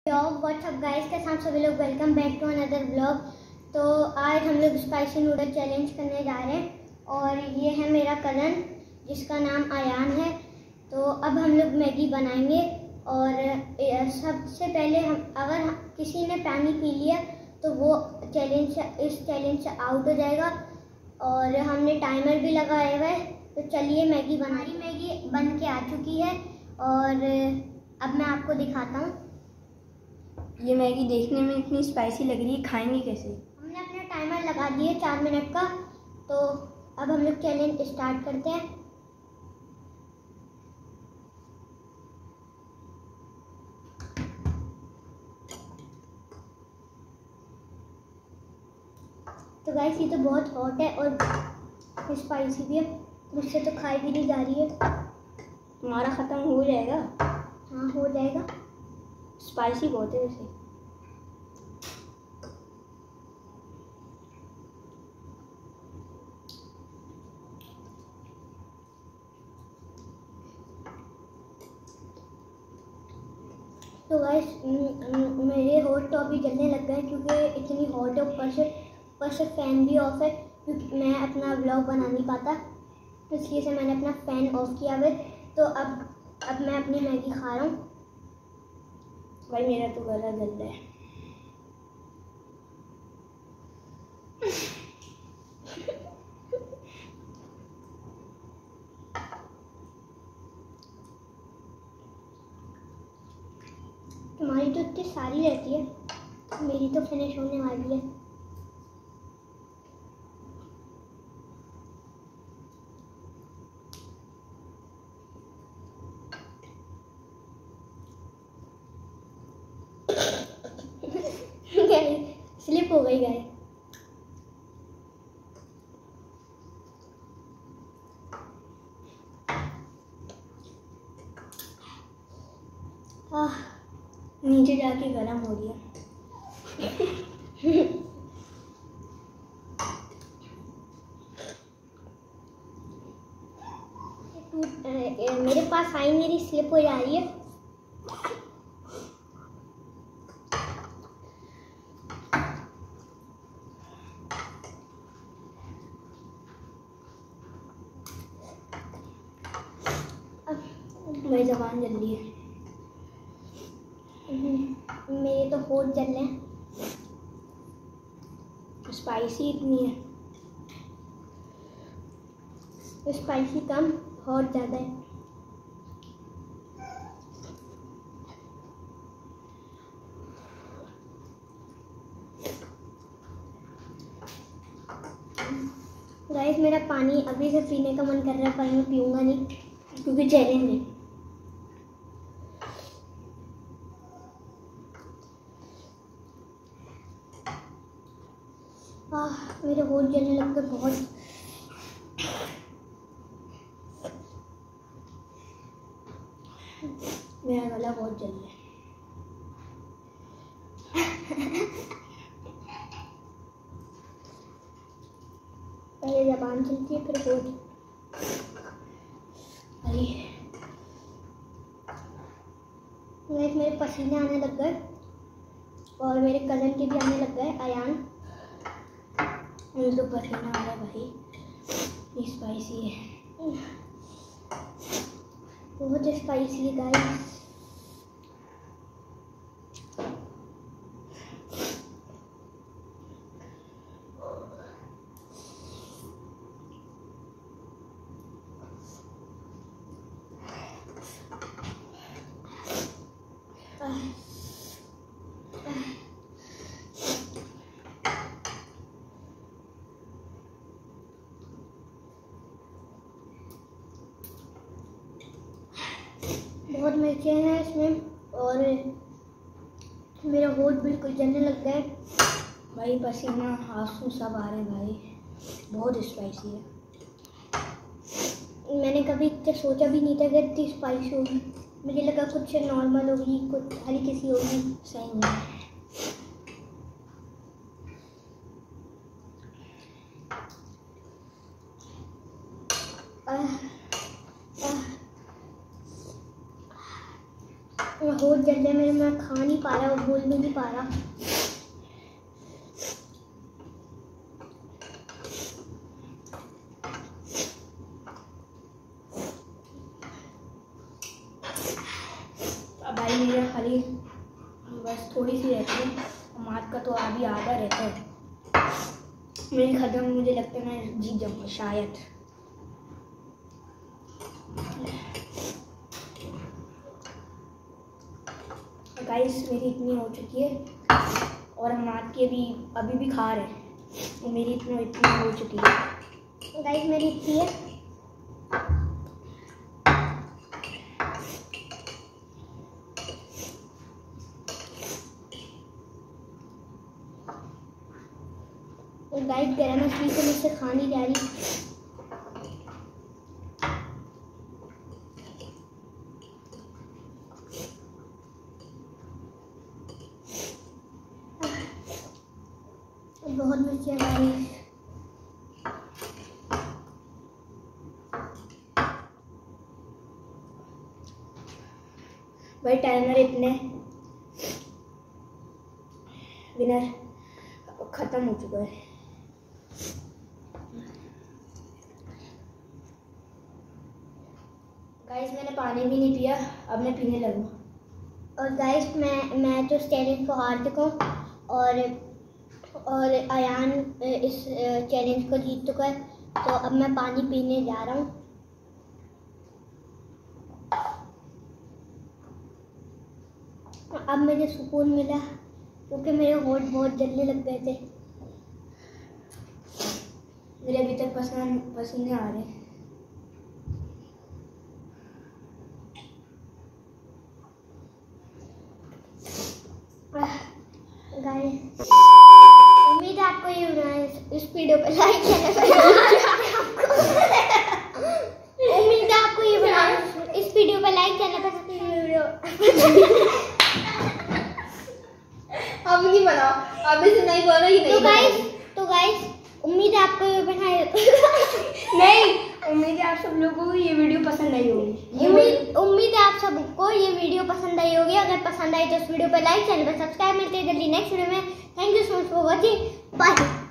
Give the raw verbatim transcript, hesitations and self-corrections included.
WhatsApp guys, के साथ सभी लोग welcome back to another blog. तो आज हम लोग स्पाइसी नूडल चैलेंज करने जा रहे हैं और ये है मेरा कज़न जिसका नाम आयान है। तो अब हम लोग मैगी बनाएंगे और सबसे पहले हम अगर हम, किसी ने पानी पी लिया तो वो चैलेंज से इस चैलेंज से आउट हो जाएगा और हमने टाइमर भी लगाया हुआ है। तो चलिए मैगी बनाई। मैगी बन के आ चुकी है और अब मैं आपको दिखाता हूँ। ये मैगी देखने में इतनी स्पाइसी लग रही है, खाएंगे कैसे? हमने अपना टाइमर लगा दिया चार मिनट का। तो अब हम लोग चैलेंज स्टार्ट करते हैं। तो गाइस ये तो बहुत हॉट है और स्पाइसी भी है, मुझसे तो खाई भी नहीं जा रही है। तुम्हारा ख़त्म हो जाएगा? हाँ हो जाएगा। स्पाइसी बहुत है वैसे। तो गाइस मेरे होठ तो अभी जलने लग गए क्योंकि इतनी हॉट है। ऊपर से ऊपर से फ़ैन भी ऑफ है क्योंकि मैं अपना व्लॉग बना नहीं पाता, इसलिए से मैंने अपना फ़ैन ऑफ किया हुआ। तो अब अब मैं अपनी मैगी खा रहा हूँ। भाई मेरा तो गला जल रहा है। तुम्हारी तो इतनी सारी रहती है, मेरी तो फिनिश होने वाली है। स्लिप हो गई गाय। नीचे जाके गरम हो गया। मेरे पास आई मेरी स्लिप हो जा रही है। मेरी ज़बान जल रही है। मेरे तो होठ जल रहे हैं। स्पाइसी इतनी है। स्पाइसी कम, हॉट ज़्यादा है। गाइस मेरा पानी अभी से पीने का मन कर रहा है पर मैं पीऊँगा नहीं क्योंकि चैलेंज है। आह मेरे होठ जलने लग गए बहुत। मेरा गला बहुत जल रहा है। पहले ज़बान चलती है फिर होठ। अरे मेरे पसीने आने लग गए और मेरे कज़न के भी आने लग गए, आयान। मुझे तो पसीना आ रहा है भाई, ये स्पाइसी है, बहुत स्पाइसी है गाइस। बहुत मिर्चें हैं इसमें और मेरा होठ बिल्कुल जलने लग गए भाई। पसीना आंसू सब आ रहे भाई, बहुत स्पाइसी है। मैंने कभी इतना सोचा भी नहीं था कि इतनी स्पाइसी होगी। मुझे लगा कुछ नॉर्मल होगी, कुछ हल्की सी होगी। सही नहीं। होठ जल रहे मेरे मैं खा नहीं पा रहा और बोल भी नहीं पा रहा। अब भाई मेरे खाली बस थोड़ी सी रहती है, मात का तो अभी आधा रहता है। मेरी खत्म, मुझे लगता है मैं जीत जाऊंगा शायद। गाइस मेरी इतनी हो चुकी है और हम मात के भी अभी भी खा रहे हैं, और मेरी इतनी इतनी हो चुकी है। गाइस मेरी इतनी है। गाइस गरम मछली से मुझसे खा नहीं जा रही। बहुत मिर्ची आ रही है। भाई टाइमर इतने विनर खत्म हो चुका है। गाइस मैंने पानी भी नहीं पिया, अब मैं पीने लगूँ। और गाइस मैं मैं तो इस चैलेंज को हार चुका हूँ और और अयान इस चैलेंज को जीत चुका है, तो अब मैं पानी पीने जा रहा हूँ। अब मुझे सुकून मिला क्योंकि मेरे होठ बहुत जलने लग गए थे। मेरे अभी तक पसीने पसीने आ रहे हैं। गाइस उम्मीद है आपको ये इस वीडियो पे लाइक करना उम्मीद है आपको ये बना इस वीडियो पे लाइक करना पसंद है। वीडियो अब नहीं बनाओ, अब इसे नहीं बोलो ये नहीं। तो गाइस तो गाइस उम्मीद है आपको ये बनाए नहीं, उम्मीद है आप सब लोगों को ये वीडियो पसंद आई होगी। उम्मीद उम्मीद है आप सबको ये वीडियो पसंद आई होगी। अगर पसंद आई तो इस वीडियो पे लाइक, चैनल पर सब्सक्राइब। मिलते हैं जल्दी नेक्स्ट वीडियो में। Thank you so much for watching. Bye.